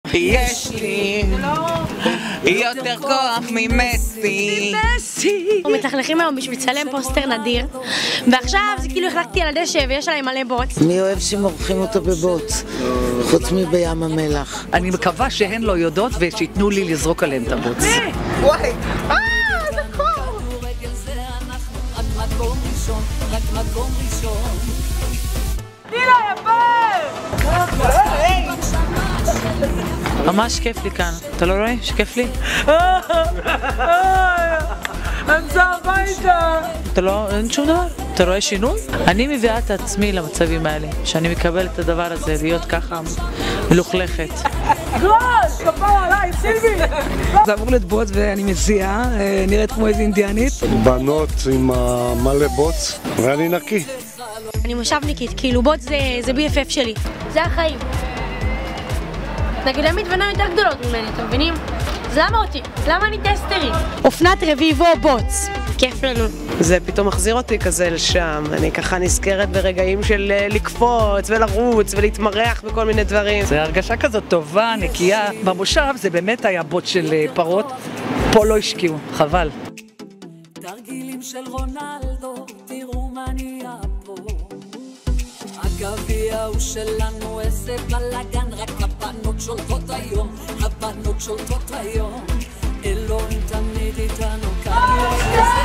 יש לי יותר כוח ממסי. מתלכלכים היום בשביל לצלם פוסטר נדיר, ועכשיו זה כאילו החלקתי על הדשא ויש עליי מלא בוץ. מי אוהב שמורחים אותו בבוץ, חוץ מבים המלח. אני מקווה שהן לא יודעות ושיתנו לי לזרוק עליהן את הבוץ. וואי, זה קור! נילה יפה! ממש כיף לי כאן, אתה לא רואה שכיף לי? אני הביתה! אתה לא, אין שום דבר, אתה רואה שינוי? אני מביאה את עצמי למצבים האלה, שאני מקבל את הדבר הזה, להיות ככה מלוכלכת. גרוש! כפר עליי, סילבי! זה אמור להיות בוץ ואני מזיעה, נראית כמו איזה אינדיאנית. בנות עם מלא בוץ, ואני נקי. אני מושבניקית, כאילו בוץ זה BFF שלי, זה החיים. נגיד עמית ונע יותר גדולות ממני, אתם מבינים? אז למה אותי? למה אני טסטרית? אופנת רביבו בוץ, כיף לנו. זה פתאום מחזיר אותי כזה לשם, אני ככה נזכרת ברגעים של לקפוץ ולרוץ ולהתמרח בכל מיני דברים. זה הרגשה כזאת טובה, נקייה. במושב זה באמת היה בוץ של פרות, פה לא השקיעו, חבל. תרגילים של רונלדו, תראו מה נהיה פה. הגביע הוא שלנו, איזה בלגן, רק הבנות שולטות היום, הבנות שולטות היום. אלוהים תמיד איתנו כאן.